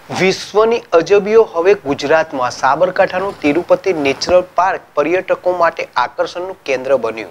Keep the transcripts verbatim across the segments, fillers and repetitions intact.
વિશ્વની અજબીઓ હવે ગુજરાતમાં સાબરકાંઠાનું તિરુપતિ નેચરલ પાર્ક પર્યટકો માટે આકર્ષણનું કેન્દ્ર બન્યું।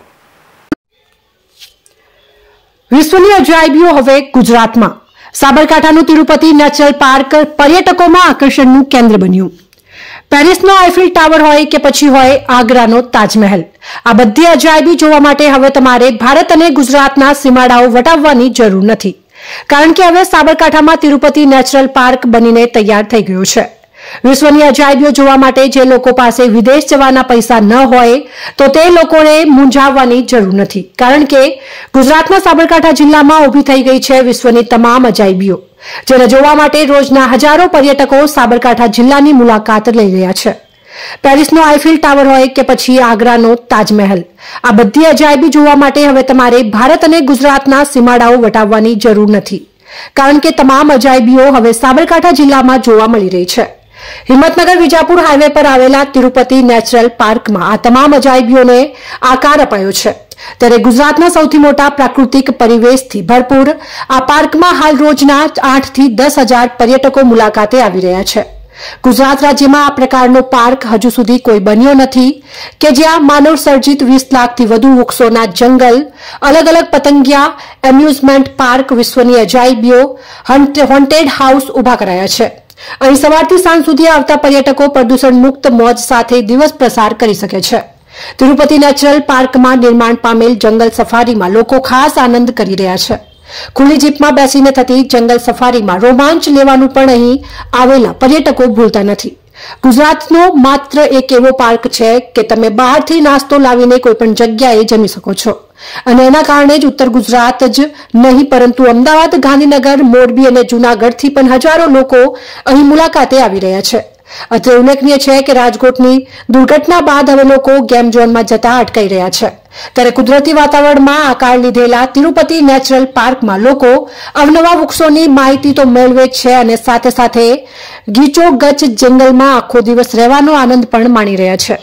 વિશ્વની અજાયબીઓ હવે ગુજરાતમાં સાબરકાંઠાનું તિરુપતિ નેચરલ પાર્ક પર્યટકોમાં આકર્ષણનું કેન્દ્ર બન્યું। પેરિસનો આઈફિલ ટાવર હોય કે પછી હોય આગ્રાનો તાજમહેલ, આ બધી અજાયબી જોવા માટે હવે તમારે ભારત અને ગુજરાતના સીમાડાઓ વટાવવાની જરૂર નથી, કારણ કે હવે સાબરકાંઠામાં તિરુપતિ નેચરલ પાર્ક બનીને તૈયાર થઈ ગયું છે। વિશ્વની અજાયબીઓ જોવા માટે જે લોકો પાસે વિદેશ જવાના પૈસા ન હોય તો તે લોકોને મૂંઝાવવાની જરૂર નથી, કારણ કે ગુજરાતના સાબરકાંઠા જિલ્લામાં ઊભી થઈ ગઈ છે વિશ્વની તમામ અજાયબીઓ, જેને જોવા માટે રોજના હજારો પર્યટકો સાબરકાંઠા જિલ્લાની મુલાકાત લઈ રહ્યા છે। પેરિસનો આઈફિલ ટાવર હોય કે પછી આગ્રાનો તાજમહેલ, આ બધી અજાયબી જોવા માટે હવે તમારે ભારત અને ગુજરાતના સીમાડાઓ વટાવવાની જરૂર નથી, કારણ કે તમામ અજાયબીઓ હવે સાબરકાંઠા જિલ્લામાં જોવા મળી રહી છે। હિંમતનગર વિજાપુર હાઈવે પર આવેલા તિરુપતિ નેચરલ પાર્કમાં આ તમામ અજાયબીઓને આકાર અપાયો છે। ત્યારે ગુજરાતના સૌથી મોટા પ્રાકૃતિક પરિવેશથી ભરપૂર આ પાર્કમાં હાલ રોજના આઠ થી દસ હજાર પર્યટકો મુલાકાતે આવી રહ્યા છે। ગુજરાત રાજ્યમાં આ પ્રકારનો પાર્ક હજુ સુધી કોઈ બન્યો નથી કે જ્યાં માનવ સર્જિત વીસ લાખથી વધુ વૃક્ષોના જંગલ, અલગ અલગ પતંગિયા, એમ્યુઝમેન્ટ પાર્ક, વિશ્વની અજાયબીઓ, હોન્ટેડ હાઉસ ઉભા કરાયા છે। અહીં સવારથી સાંજ સુધી આવતા પર્યટકો પ્રદૂષણ મુક્ત મોજ સાથે દિવસ પસાર કરી શકે છે। તિરુપતિ નેચરલ પાર્કમાં નિર્માણ પામેલ જંગલ સફારીમાં લોકો ખાસ આનંદ કરી રહ્યા છે। ખુલ્લી જીપમાં બેસીને થતી જંગલ સફારીમાં રોમાંચ લેવાનું પણ અહીં આવેલા પર્યટકો ભૂલતા નથી। ગુજરાતનો માત્ર એક એવો પાર્ક છે કે તમે બહારથી નાસ્તો લાવીને કોઈ પણ જગ્યાએ જમી શકો છો, અને એના કારણે જ ઉત્તર ગુજરાત જ નહીં પરંતુ અમદાવાદ, ગાંધીનગર, મોરબી અને જૂનાગઢથી પણ હજારો લોકો અહીં મુલાકાતે આવી રહ્યા છે। અત્રે ઉલ્લેખનીય છે કે રાજકોટની દુર્ઘટના બાદ હવે લોકો ગેમ ઝોનમાં જતા અટકાઈ રહ્યા છે, ત્યારે કુદરતી વાતાવરણમાં આકાર લીધેલા તિરુપતિ નેચરલ પાર્કમાં લોકો અવનવા વૃક્ષોની માહિતી તો મેળવે છે અને સાથે સાથે ગીચો ગચ જંગલમાં આખો દિવસ રહેવાનો આનંદ પણ માણી રહ્યા છે।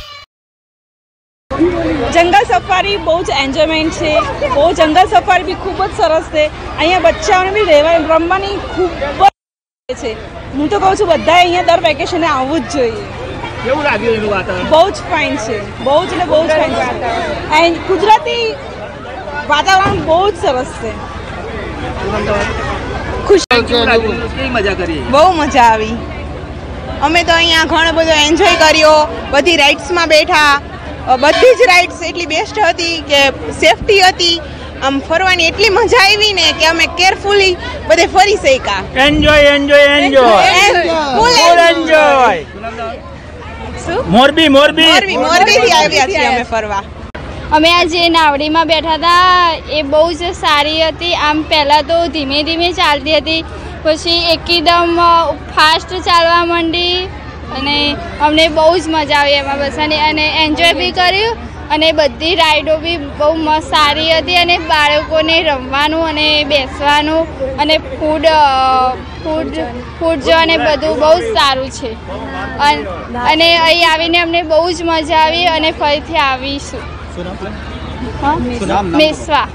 જંગલ સફારી બહુ જ એન્જોયમેન્ટ છે, બહુ જંગલ સફારી બી ખૂબ જ સરસ છે। અહીંયા બચ્ચાઓને બી રહેવા રમવાની ખૂબ જ છે। હું તો કહું છું બધા અહીંયા દર વેકેશને આવવું જ જોઈએ। કેવું લાગ્યું એનું વાતાવરણ? બહુ જ ફાઇન છે, બહુ જ એટલે બહુ જ ફાઇન છે, એન્ડ કુદરતી વાતાવરણ બહુ જ સરસ છે। ખુશ કેવી મજા કરી? બહુ મજા આવી। અમે તો અહીંયા ઘણો બધો એન્જોય કર્યો, બધી રાઇડ્સમાં બેઠા, બધી જ રાઇડ્સ એટલી બેસ્ટ હતી કે સેફટી હતી, આમ ફરવાની એટલી મજા આવી ને કે અમે કેરફુલી બધે ફરી શક્યા। Enjoy enjoy enjoy full enjoy. Morbi Morbi Morbi મોરબીથી આવ્યા છીએ અમે ફરવા। અમે આજે નાવડીમાં બેઠા હતા, એ બહુ જ સારી હતી। આમ પહેલાં તો ધીમે ધીમે ચાલતી હતી, પછી એકદમ ફાસ્ટ ચાલવા માંડી અને અમને બહુ જ મજા આવી એમાં બસવાની, અને એન્જોય બી કર્યું, અને બધી રાઈડો બી બહુ મસ્ત સારી હતી, અને બાળકોને રમવાનું અને બેસવાનું અને ફૂડ ફૂડ ફૂડ જો અને બધું બહુ જ સારું છે, અને અહીં આવીને અમને બહુ જ મજા આવી અને ફરીથી આવીશું। હા, મેસવા।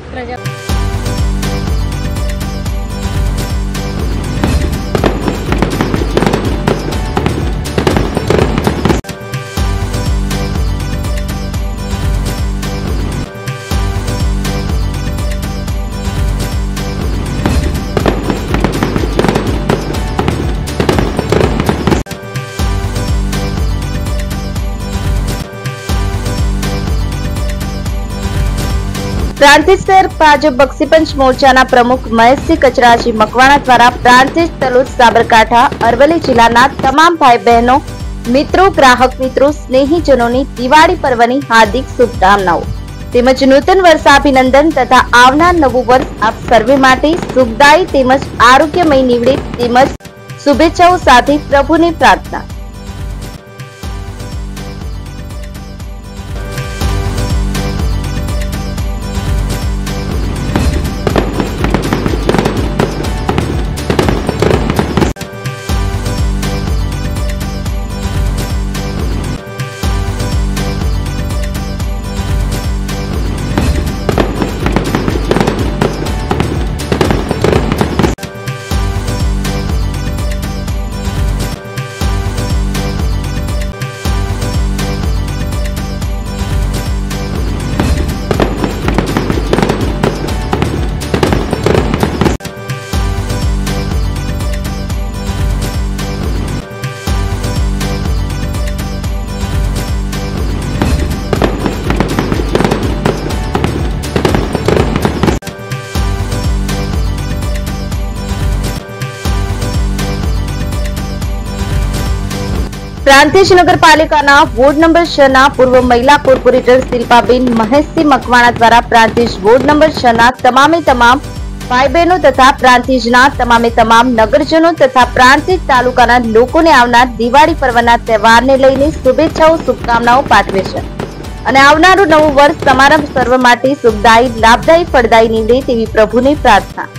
પ્રાંતિજ શહેર ભાજપ બક્ષીપંચ મોરચાના પ્રમુખ મહેશસિંહ કચરાજી મકવાણા દ્વારા પ્રાંતિજ, તલોદ, સાબરકાંઠા, અરવલ્લી જિલ્લાના તમામ ભાઈ બહેનો, મિત્રો, ગ્રાહક મિત્રો, સ્નેહીજનોની દિવાળી પર્વની હાર્દિક શુભકામનાઓ તેમજ નૂતન વર્ષાભિનંદન તથા આવનાર નવું વર્ષ આપ સર્વે માટે સુખદાયી તેમજ આરોગ્યમય નીવડે તેમજ શુભેચ્છાઓ સાથે પ્રભુની પ્રાર્થના। પ્રાંતિજ નગરપાલિકાના વોર્ડ નંબર છ ના પૂર્વ મહિલા કોર્પોરેટર શિલ્પાબેન મહેશસિંહ મકવાણા દ્વારા પ્રાંતિજ વોર્ડ નંબર છ ના તમામે તમામ ભાઈ બહેનો તથા પ્રાંતિજના તમામે તમામ નગરજનો તથા પ્રાંતિજ તાલુકાના લોકોને આવનાર દિવાળી પર્વના તહેવારને લઈને શુભેચ્છાઓ શુભકામનાઓ પાઠવે છે અને આવનારું નવું વર્ષ તમારા સર્વ માટે સુખદાયી લાભદાયી ફળદાયી નીવડે તેવી પ્રભુની પ્રાર્થના।